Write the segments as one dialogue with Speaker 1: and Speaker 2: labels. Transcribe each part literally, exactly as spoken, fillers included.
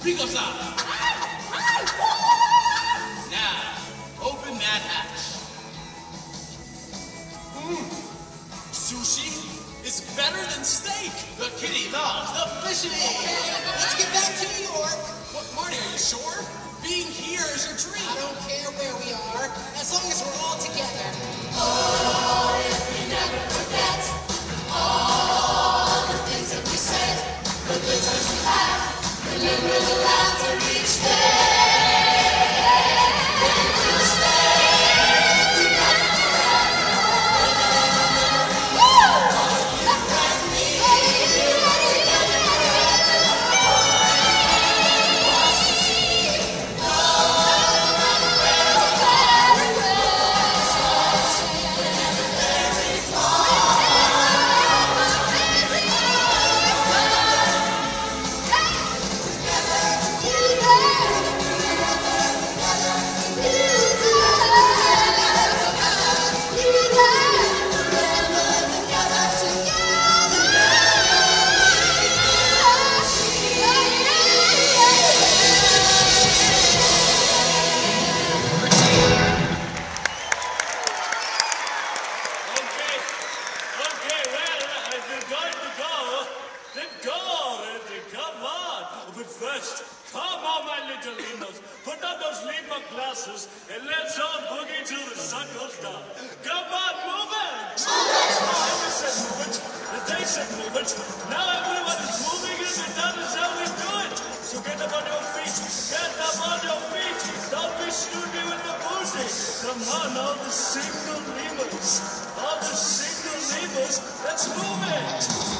Speaker 1: Rico-san. Now, open that hatch. Mm. Sushi is better than steak. The kitty loves the fishy.
Speaker 2: Okay, let's get back to New York.
Speaker 1: What, Marty, are you sure? Being here is your dream.
Speaker 2: I don't care where we are, as long as we're all together.
Speaker 3: Oh, if we never forget all the things that we said, the good times we had, remember the laughter each day. Then we'll stay together forever. Woo! You and me, together forever. Was to see no matter where or better ways. Whenever there is
Speaker 4: glasses, and let's all boogie till the sun goes down. Come on, move it! I said move it, and they said move it. Now everyone is moving it, and that is how we do it. So get up on your feet, get up on your feet. Don't be snooty with the booty. Come on, all the single lemurs, all the single lemurs, let's move it.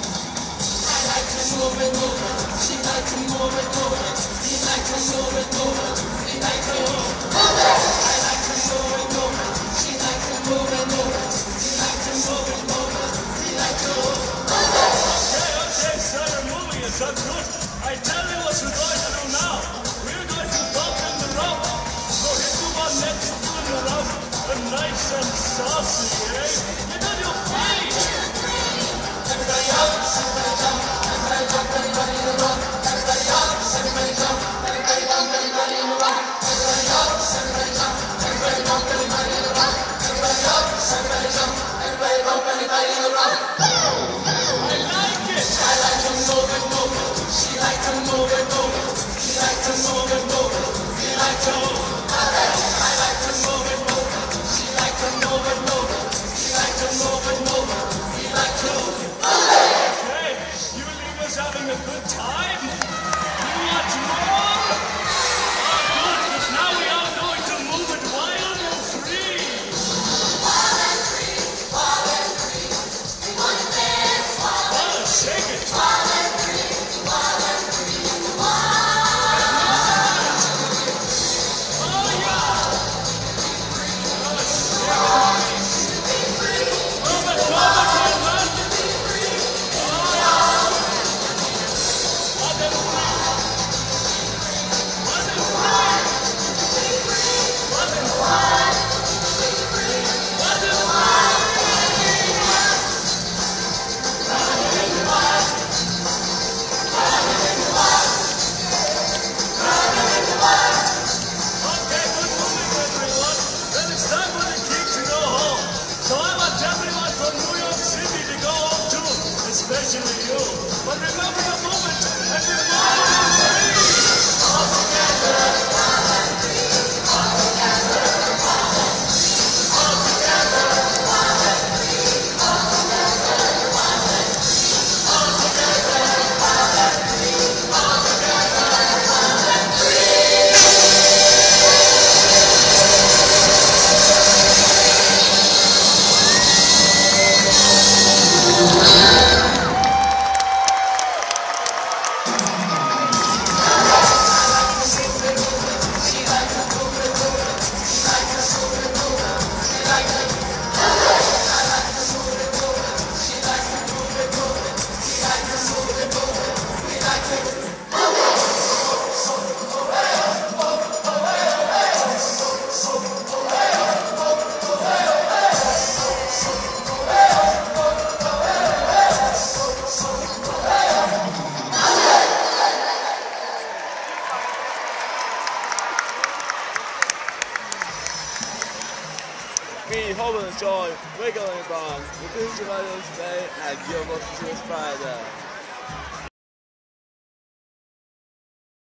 Speaker 3: I like to move it, move it. She like to move it, move it. He like to move it, move it. He like to move it. I like to move it, move it. She like to move it, move it. He like to move it, move it. He like to move it.
Speaker 4: Okay, okay, so you're moving it, so good. I tell you what we're going to do now. We're going to bump in the rope. So hit the one next to the rope. And nice and saucy, eh? Get on your feet.
Speaker 3: Everybody up, everybody jump, everybody jump, everybody in the rock. Everybody up, everybody jump, everybody bump, everybody in the rock. Everybody up, everybody jump, everybody bump, everybody in the rock. Everybody up, everybody jump, everybody bump, everybody in the rock.
Speaker 4: I like it.
Speaker 3: I like to move it, move it. She like to move it, move it. He like to move it, move it. He like to move it. I like to move it, move it. She like to move it, move it. He like to move it, move it. He like to move it.
Speaker 4: Okay, you leavers having a good time? You want more? Oh, good, because now we are going to move it wild and free.
Speaker 3: Wild and free, wild and free. We want to
Speaker 5: We hope you enjoy Wiggling Bonds. The Tuesday Day and your most Friday.